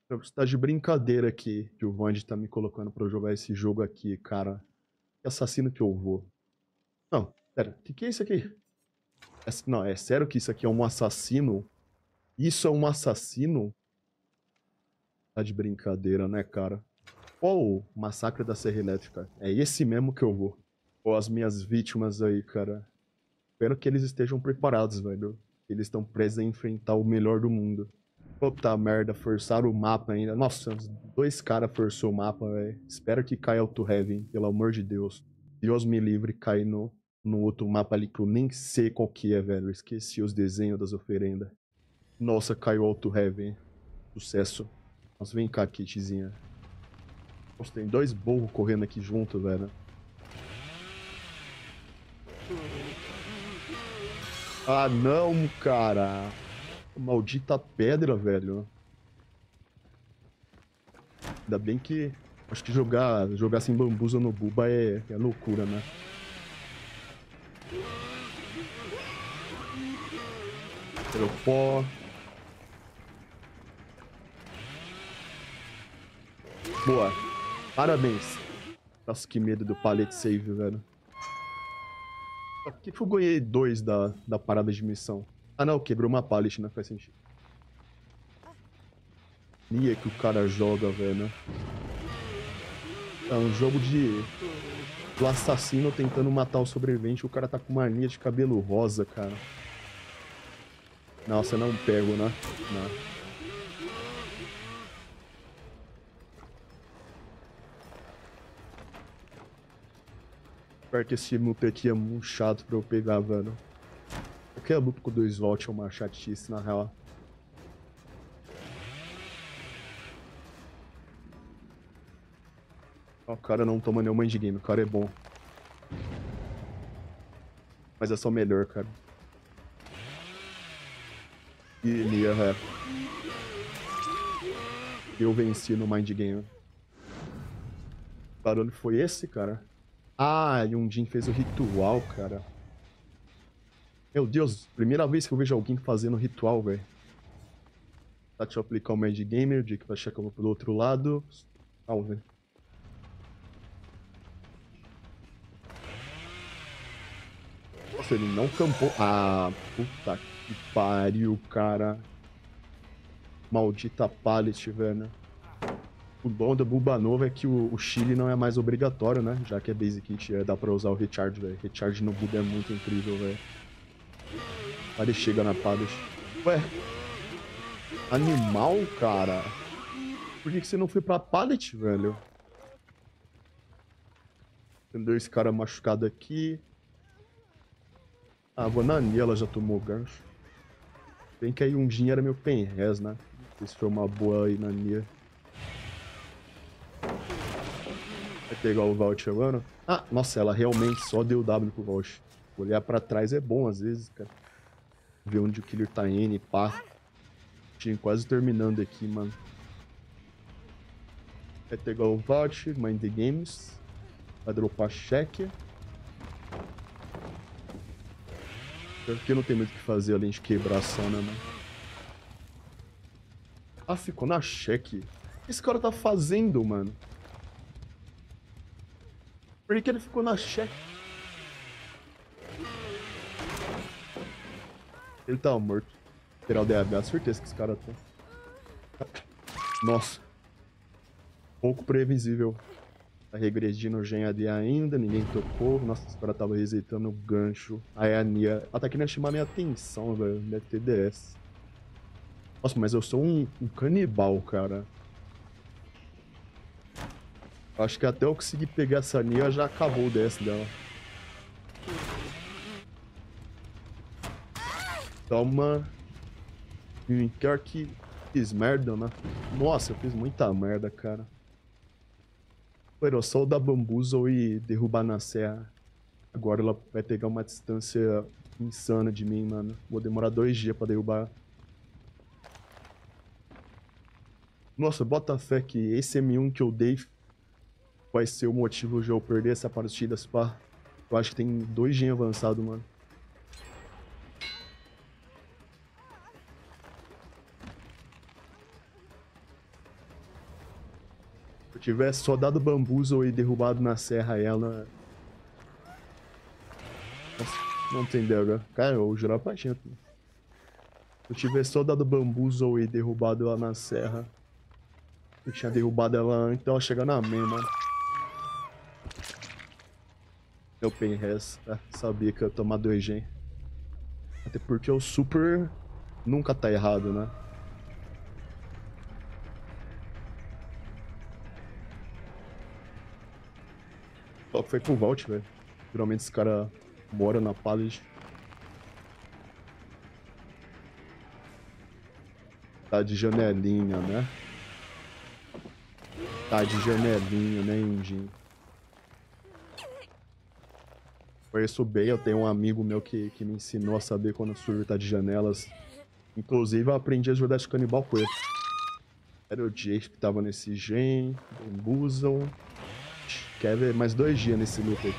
Você tá de brincadeira aqui que o Vand tá me colocando pra eu jogar esse jogo aqui, cara. Que assassino que eu vou. Não, pera, que é isso aqui? Não, é sério que isso aqui é um assassino? Isso é um assassino? Tá de brincadeira, né, cara? Qual o Massacre da Serra Elétrica? É esse mesmo que eu vou. Ou as minhas vítimas aí, cara. Espero que eles estejam preparados, velho. Eles estão prestes a enfrentar o melhor do mundo. Puta merda, forçaram o mapa ainda. Nossa, os dois caras forçou o mapa, velho. Espero que caia Auto Heaven, pelo amor de Deus. Deus me livre cair no outro mapa ali que eu nem sei qual que é, velho. Esqueci os desenhos das oferendas. Nossa, caiu Auto Heaven. Sucesso. Nossa, vem cá, kitzinha. Nossa, tem dois burros correndo aqui junto, velho. Ah, não, cara. Maldita pedra, velho. Ainda bem que. Acho que jogar sem bambuza no Buba é loucura, né? Pelo pó. Boa. Parabéns. Nossa, que medo do pallet save, velho. Por que eu ganhei dois da parada de missão? Ah, não, quebrou uma pallet, né? Faz sentido. Nia que o cara joga, velho. É um jogo do assassino tentando matar o sobrevivente. O cara tá com uma linha de cabelo rosa, cara. Nossa, não pego, né? Não. Pior que esse loop aqui é muito chato pra eu pegar, velho. Qualquer loop com 2 volts é uma chatice, na real. O cara não toma nenhuma endgame, o cara é bom. Mas é só melhor, cara. E Nia, é. Eu venci no Mind Game. Que barulho foi esse, cara? Ah, e um Jin fez o ritual, cara. Meu Deus, primeira vez que eu vejo alguém fazendo ritual, velho. Tá, deixa eu aplicar o Mind Gamer, o Dick vai achar que eu vou pelo outro lado. Calma, velho. Nossa, ele não campou. Ah, puta que pariu, cara. Maldita pallet, velho. O bom da Bulba Nova é que o Chile não é mais obrigatório, né? Já que é Basic Kit, dá pra usar o Recharge, velho. Recharge no Bulba é muito incrível, velho. Aí ele chega na pallet. Ué, animal, cara. Por que você não foi pra pallet, velho? Tem dois caras machucados aqui. Ah, vou na Nia, ela já tomou gancho. Bem que aí um Jin era meu penres, né? Não sei se foi uma boa aí na Nia. Vai pegar o Vault agora? Ah, nossa, ela realmente só deu W pro Vault. Olhar pra trás é bom às vezes, cara. Ver onde o killer tá indo, pá. Tinha quase terminando aqui, mano. Vai pegar o Vault, Mind the Games. Vai dropar cheque. Porque não tem muito o que fazer além de quebrar só, né, mano? Ah, ficou na cheque. O que esse cara tá fazendo, mano? Por que ele ficou na cheque? Ele tá morto. Tirar o DH, certeza que esse cara tá. Nossa, pouco previsível. Tá regredindo o Gen AD ainda, ninguém tocou. Nossa, esse cara tava resetando o gancho. Aí a Nia. Ela tá querendo chamar minha atenção, velho. Deve ter DS. Nossa, mas eu sou um canibal, cara. Acho que até eu conseguir pegar essa Nia já acabou o DS dela. Toma. Pior que fiz merda, né? Nossa, eu fiz muita merda, cara. Pô, era só o da Bamboozle e derrubar na serra. Agora ela vai pegar uma distância insana de mim, mano. Vou demorar 2 dias pra derrubar. Nossa, bota fé que esse M1 que eu dei vai ser o motivo de eu perder essa partida, pá. Eu acho que tem 2 gen avançado, mano. Se eu tivesse só dado bambuzo e derrubado na serra ela... Nossa, não entendeu, cara. Cara, eu jurava pra gente. Se eu tivesse só dado bambuzo e derrubado ela na serra... Eu tinha derrubado ela antes dela chegar na main, mano. Eu penres, sabia que eu ia tomar 2 gen. Até porque o super nunca tá errado, né? Só que foi pro Vault, velho. Geralmente esse cara mora na Palace. Tá de janelinha, né? Tá de janelinha, né, Indinho? Conheço bem, eu tenho um amigo meu que me ensinou a saber quando o server tá de janelas. Inclusive, eu aprendi a jogar de canibal com ele. Era o Jake que tava nesse gen, Bamboozle. Quer ver mais 2 dias nesse loop aqui.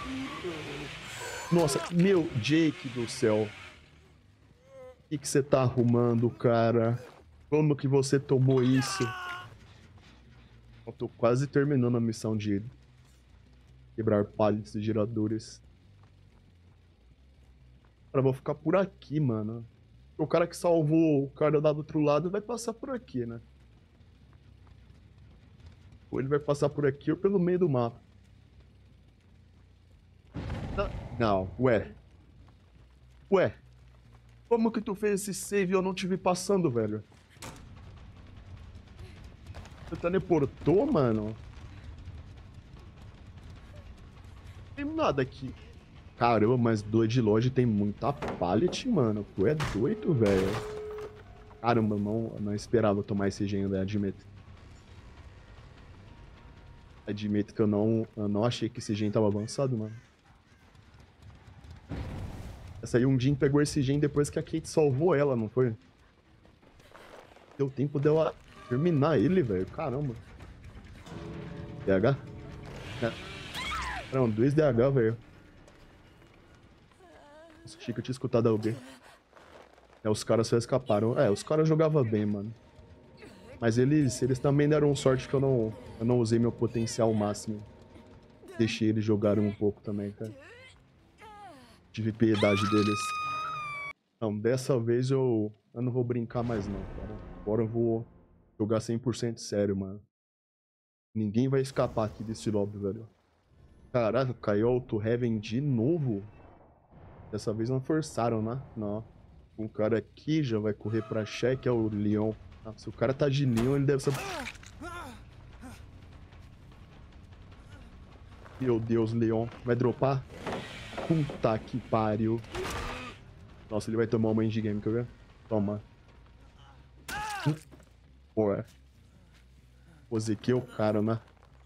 Nossa, meu Jake do céu. O que você tá arrumando, cara? Como que você tomou isso? Eu tô quase terminando a missão de quebrar pallets e giradores. Cara, eu vou ficar por aqui, mano. O cara que salvou o cara lá do outro lado vai passar por aqui, né? Ou ele vai passar por aqui ou pelo meio do mapa. Não, ué. Ué. Como que tu fez esse save e eu não te vi passando, velho? Você teleportou, mano? Não tem nada aqui. Caramba, mas do de loja tem muita pallet, mano. Tu é doido, velho. Caramba, não esperava tomar esse gen, velho. Admito que eu não achei que esse gen tava avançado, mano. Essa aí, um Jin pegou esse gen depois que a Kate salvou ela, não foi? Deu tempo dela terminar ele, velho. Caramba. DH? Não, 2 DH, velho. Nossa, achei que eu tinha escutado alguém. Os caras só escaparam. Os caras jogavam bem, mano. Mas eles também deram sorte que eu não usei meu potencial máximo. Deixei eles jogarem um pouco também, cara. Tive piedade deles. Não, dessa vez eu não vou brincar mais não, cara. Agora eu vou jogar 100% sério, mano. Ninguém vai escapar aqui desse lobby, velho. Caraca, caiu Auto Heaven de novo? Dessa vez não forçaram, né? Não. O cara aqui já vai correr pra cheque, é o Leon. Ah, se o cara tá de Leon, ele deve ser... Meu Deus, Leon. Vai dropar? Puta que pariu. Nossa, ele vai tomar uma endgame, quer ver? Toma. Ué. O Zeke é o cara, né?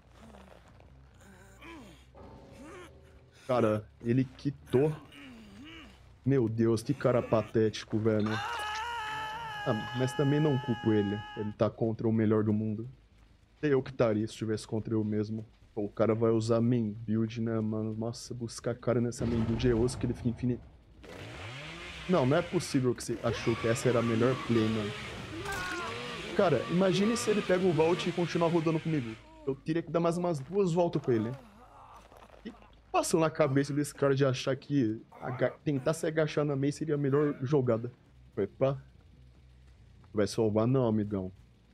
Cara, ele quitou. Meu Deus, que cara patético, velho. Ah, mas também não culpo ele. Ele tá contra o melhor do mundo. Eu que estaria se estivesse contra eu mesmo. Pô, o cara vai usar main build, né, mano? Nossa, buscar cara nessa main build é osso que ele fica infinito. Não é possível que você achou que essa era a melhor play, mano. Cara, imagine se ele pega o Vault e continuar rodando comigo. Eu teria que dar mais umas 2 voltas com ele. O que passou na cabeça desse cara de achar que tentar se agachar na main seria a melhor jogada? Opa. Vai salvar não, amigão.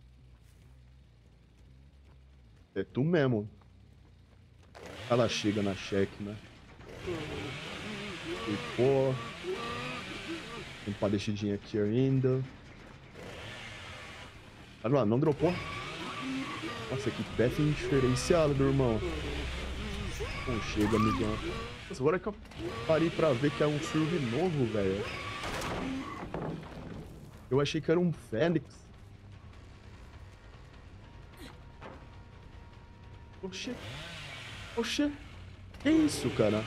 É tu mesmo. Ela chega na cheque, né? E pô. Tem padecidinha aqui ainda. Ah, não dropou? Nossa, que path diferenciado, meu irmão. Não chega, amigão. Nossa, agora que eu parei pra ver que é um server novo, velho. Eu achei que era um Fênix. Oxê. Oxê. Que isso, cara?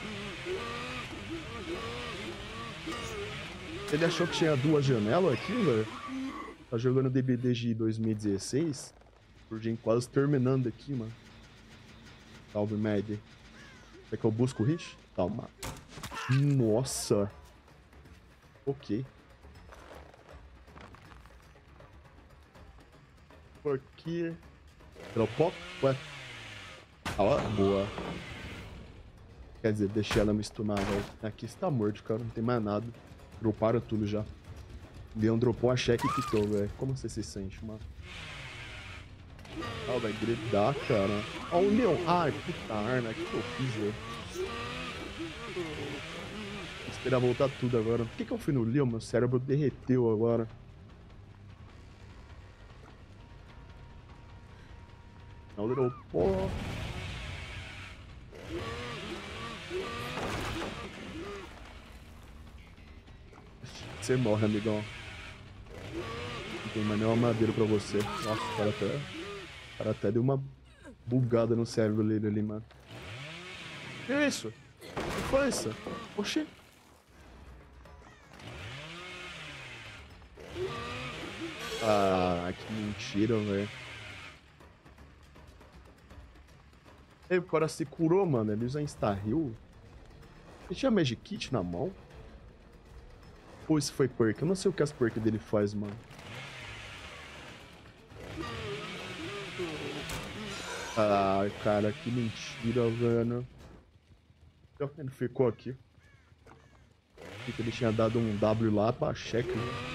Ele achou que tinha 2 janelas aqui, velho? Tá jogando DB desde 2016. Surgem quase terminando aqui, mano. Salve, Mad. Quer que eu busco o hit? Calma. Nossa. Ok. Por que Dropou? Ué. Ó, boa. Quer dizer, deixei ela me stunar, velho. Aqui você tá morto, cara. Não tem mais nada. Droparam tudo já. Leon dropou a cheque e quitou, velho. Como você se sente, mano? Ah, vai gritar, cara. Ó, o Leon. Ai, puta arna. O que eu fiz, velho? Vou esperar voltar tudo agora. Por que eu fui no Leon? Meu cérebro derreteu agora. Não dropou. Você morre, amigão. Não tem mais nenhuma madeira pra você. Nossa, o cara até deu uma bugada no cérebro dele ali, mano. Que é isso? O que foi isso? Oxi. Ah, que mentira, velho. Ei, o cara se curou, mano. Ele usa Insta-Heal. Ele tinha Magic Kit na mão? Ou isso foi perk? Eu não sei o que as perk dele faz, mano. Ah, cara, que mentira, velho. Ele ficou aqui. Que ele tinha dado um W lá pra cheque.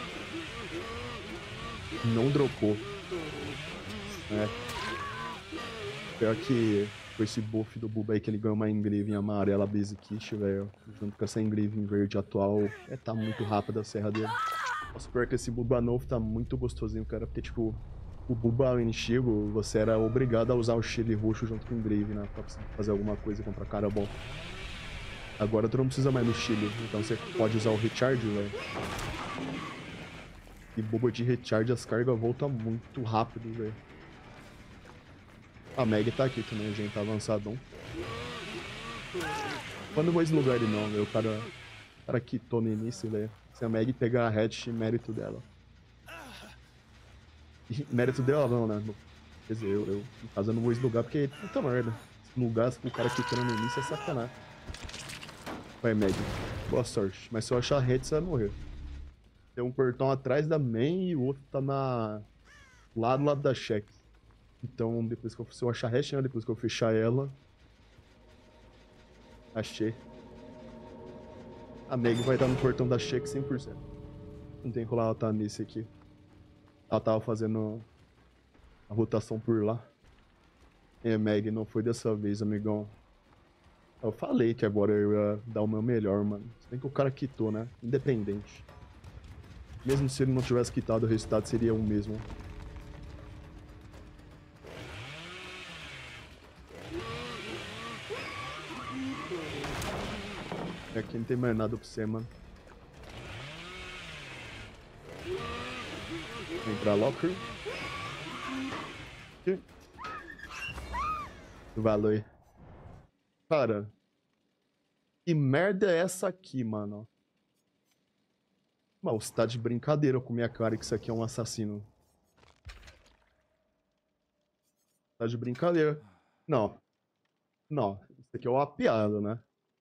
Não dropou. É. Pior que com esse buff do Buba aí que ele ganhou uma engrave amarela Basic Kit, velho. Junto com essa engrave em verde atual. Tá muito rápida a serra dele. Nossa, pior que esse Buba novo tá muito gostosinho, cara. Porque, tipo, o Buba antigo, você era obrigado a usar o Chile roxo junto com o engrave, né? Pra fazer alguma coisa contra cara bom. Agora tu não precisa mais do Chile, então você pode usar o Recharge, velho. E Buba de Recharge, as cargas voltam muito rápido, velho. A Meg tá aqui também, a gente tá avançadão. Quando eu vou deslugar ele não, velho. O cara quitou no início, velho. Se a Meg pegar a hatch, mérito dela. E mérito dela não, né? Quer dizer, no caso, eu não vou deslugar porque puta merda. Se lugar o cara quitando no início é sacanagem. Vai, Meg. Boa sorte. Mas se eu achar a hatch, você vai morrer. Tem um portão atrás da main e o outro tá lá do lado da check. Então, depois que se eu achar a hatch, né? Depois que eu fechar ela... Achei. A Meg vai estar no portão da check 100%. Não tem como ela tá nesse aqui. Ela tava fazendo a rotação por lá. É, Meg, não foi dessa vez, amigão. Eu falei que agora eu ia dar o meu melhor, mano. Se bem que o cara quitou, né? Independente. Mesmo se ele não tivesse quitado, o resultado seria o mesmo. Aqui não tem mais nada pra você, mano. Entrar locker. Aqui. Valeu. Cara. Que merda é essa aqui, mano? Mano, você tá de brincadeira com minha cara que isso aqui é um assassino. Tá de brincadeira. Não. Não. Isso aqui é uma piada, né?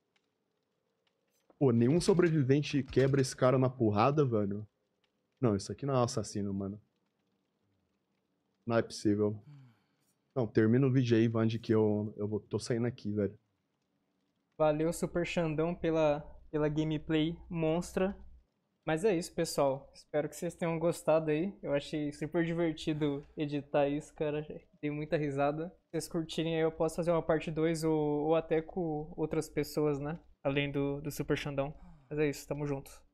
Pô, nenhum sobrevivente quebra esse cara na porrada, velho. Não, isso aqui não é um assassino, mano. Não é possível. Não, termina o vídeo aí, Vand, que tô saindo aqui, velho. Valeu, Super Xandão, pela gameplay monstra. Mas é isso, pessoal. Espero que vocês tenham gostado aí. Eu achei super divertido editar isso, cara. Dei muita risada. Se vocês curtirem aí, eu posso fazer uma parte 2 ou até com outras pessoas, né? Além do Super Xandão. Mas é isso, tamo junto.